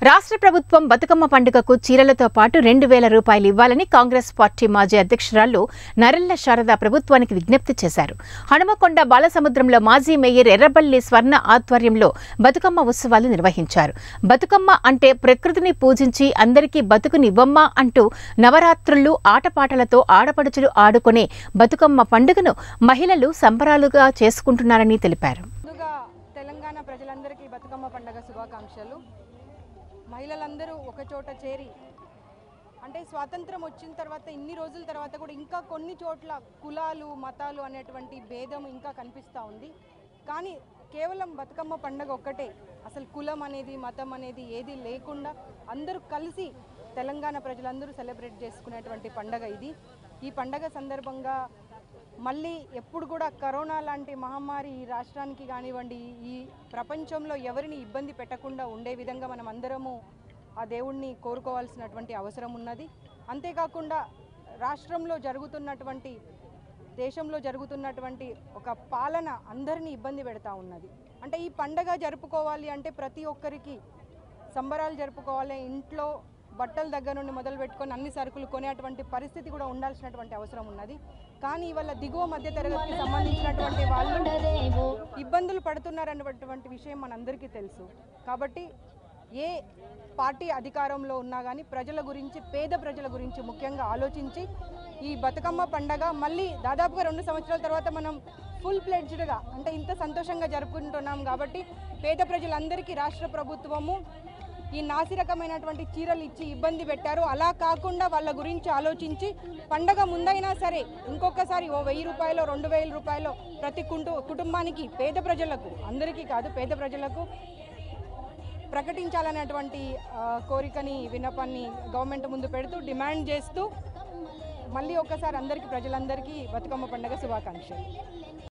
రాష్ట్ర ప్రభుత్వం బతుకమ్మ పండుగకు చీరలతో పాటు 2000 రూపాయలు ఇవ్వాలని కాంగ్రెస్ పార్టీ మాజీ అధ్యక్షురాలు నరెల్ల శారద ప్రభుత్వానికి విజ్ఞప్తి చేశారు. హనుమకొండ బాలసముద్రంలో మాజీ మేయర్ ఎర్రబల్లి స్వర్ణ ఆధ్వర్యంలో బతుకమ్మ ఉత్సవాలు నిర్వహించారు. బతుకమ్మ అంటే ప్రకృతిని పూజించి అందరికీ బతుకునివ్వమ్మ అంటూ నవరాత్రులు ఆటపాటలతో ఆడపడుచులు ఆడుకునే బతుకమ్మ పండుగను మహిళలు సంబరాలుగా చేసుకుంటున్నారని తెలిపారు. తెలంగాణ ప్రజలందరికీ బతుకమ్మ పండుగ శుభాకాంక్షలు. మహిళలందరూ ఒక చోట చేరి అంటే స్వాతంత్రం వచ్చిన తర్వాత ఇన్ని రోజుల తర్వాత కూడా ఇంకా కొన్ని చోట్ల కులాలు మతాలు అనేటువంటి భేదం ఇంకా కనిపిస్తూ ఉంది. కానీ కేవలం బతుకమ్మ పండుగ ఒక్కటే, అసలు కులం అనేది మతం అనేది ఏది లేకుండా అందరూ కలిసి తెలంగాణ ప్రజలందరూ సెలబ్రేట్ చేసుకునేటువంటి పండుగ ఇది. ఈ పండుగ సందర్భంగా మళ్ళీ ఎప్పుడు కూడా కరోనా లాంటి మహమ్మారి ఈ రాష్ట్రానికి కానివ్వండి, ఈ ప్రపంచంలో ఎవరిని ఇబ్బంది పెట్టకుండా ఉండే విధంగా మనం అందరము ఆ దేవుణ్ణి కోరుకోవాల్సినటువంటి అవసరం ఉన్నది. అంతేకాకుండా రాష్ట్రంలో జరుగుతున్నటువంటి దేశంలో జరుగుతున్నటువంటి ఒక పాలన అందరినీ ఇబ్బంది పెడతా ఉన్నది. అంటే ఈ పండగ జరుపుకోవాలి అంటే ప్రతి ఒక్కరికి సంబరాలు జరుపుకోవాలి, ఇంట్లో బట్టల దగ్గర నుండి మొదలు పెట్టుకొని అన్ని సరుకులు కొనేటువంటి పరిస్థితి కూడా ఉండాల్సినటువంటి అవసరం ఉన్నది. కానీ ఇవాళ దిగువ మధ్య తరగతికి సంబంధించినటువంటి వాళ్ళు ఇబ్బందులు పడుతున్నారన్నటువంటి విషయం మనందరికీ తెలుసు. కాబట్టి ఏ పార్టీ అధికారంలో ఉన్నా కానీ ప్రజల గురించి, పేద ప్రజల గురించి ముఖ్యంగా ఆలోచించి ఈ బతుకమ్మ పండగ మళ్ళీ దాదాపుగా 2 సంవత్సరాల తర్వాత మనం ఫుల్ ప్లెడ్జ్డ్గా అంటే ఇంత సంతోషంగా జరుపుకుంటున్నాం. కాబట్టి పేద ప్రజలందరికీ రాష్ట్ర ప్రభుత్వము ఈ నాసిరకమైనటువంటి చీరలు ఇచ్చి ఇబ్బంది పెట్టారు. అలా కాకుండా వాళ్ళ గురించి ఆలోచించి పండగ ముందైనా సరే ఇంకొకసారి 1000 రూపాయలు 2000 రూపాయలు ప్రతి కుటుంబానికి, పేద ప్రజలకు, అందరికీ కాదు పేద ప్రజలకు ప్రకటించాలనేటువంటి కోరికని, విన్నపాన్ని గవర్నమెంట్ ముందు పెడుతూ డిమాండ్ చేస్తూ మళ్ళీ ఒకసారి అందరికీ, ప్రజలందరికీ బతుకమ్మ పండుగ శుభాకాంక్షలు.